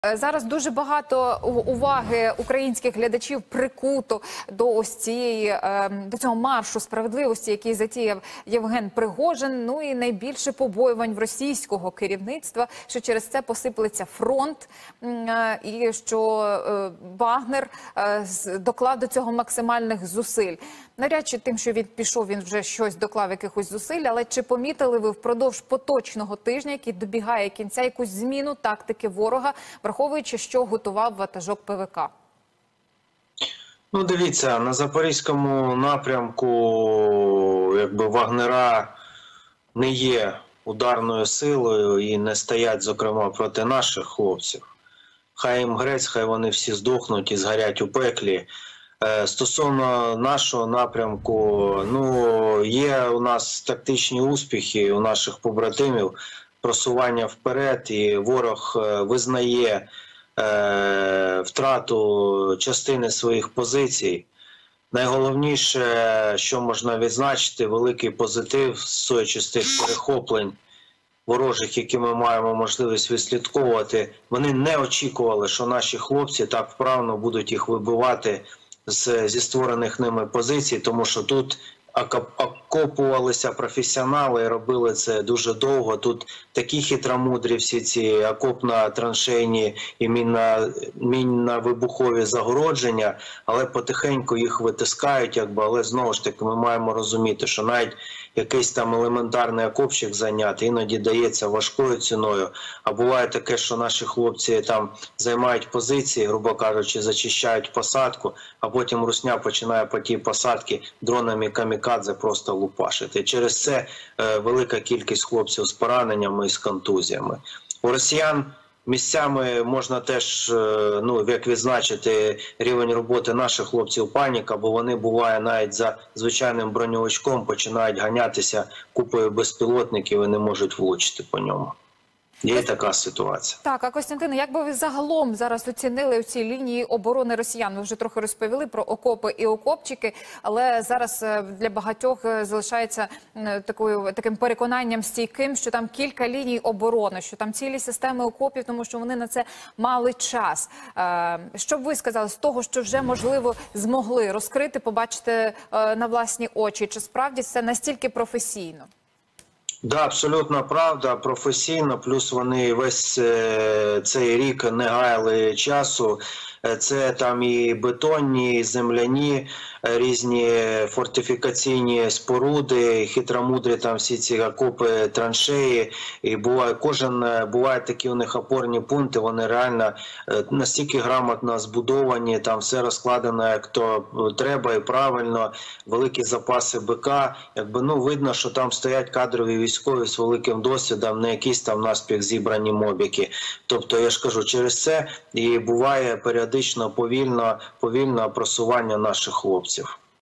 Зараз дуже багато уваги українських глядачів прикуто до ось цієї до цього маршу справедливості, який затіяв Євген Пригожин. Ну і найбільше побоювань в російського керівництва, що через це посиплеться фронт, і що Вагнер доклав до цього максимальних зусиль. Навряд чи тим, що він пішов, він вже щось доклав, якихось зусиль, але чи помітили ви впродовж поточного тижня, який добігає кінця, якусь зміну тактики ворога, враховуючи, що готував ватажок ПВК? Ну, дивіться, на Запорізькому напрямку якби Вагнера не є ударною силою і не стоять, зокрема, проти наших хлопців. Хай їм грець, хай вони всі здохнуть і згорять у пеклі. Стосовно нашого напрямку, ну, є у нас тактичні успіхи у наших побратимів, просування вперед, і ворог визнає втрату частини своїх позицій. Найголовніше, що можна відзначити, великий позитив, судячи з тих перехоплень ворожих, які ми маємо можливість відслідковувати. Вони не очікували, що наші хлопці так вправно будуть їх вибивати зі створених ними позицій, тому що тут окопувалися професіонали і робили це дуже довго. Тут такі хитромудрі всі ці окопно-траншейні і мінно-вибухові загородження, але потихеньку їх витискають, якби, але знову ж таки ми маємо розуміти, що навіть якийсь там елементарний окопчик зайняти іноді дається важкою ціною. А буває таке, що наші хлопці там займають позиції, грубо кажучи, зачищають посадку, а потім русня починає по тій посадці дронами камікадзе просто лупашити. Через це велика кількість хлопців з пораненнями і з контузіями. У росіян місцями можна теж, ну, як відзначити рівень роботи наших хлопців, паніка, бо вони, буває, навіть за звичайним броньовичком починають ганятися купою безпілотників і не можуть влучити по ньому. Є така ситуація. Так, а Костянтине, як би ви загалом зараз оцінили ці лінії оборони росіян? Ви вже трохи розповіли про окопи і окопчики, але зараз для багатьох залишається таким переконанням стійким, що там кілька ліній оборони, що там цілі системи окопів, тому що вони на це мали час. Що б ви сказали з того, що вже, можливо, змогли розкрити, побачити на власні очі? Чи справді це настільки професійно? Да, абсолютно правда, професійно, плюс вони весь цей рік не гаяли часу. Це там і бетонні, і земляні, різні фортифікаційні споруди, хитромудрі там всі ці окопи, траншеї. І буває такі у них опорні пункти, вони реально настільки грамотно збудовані, там все розкладено як то треба і правильно, великі запаси БК. Якби, ну, видно, що там стоять кадрові військові з великим досвідом, не якісь там наспіх зібрані мобіки. Тобто, я ж кажу, через це і буває періодично повільне просування наших хлопців.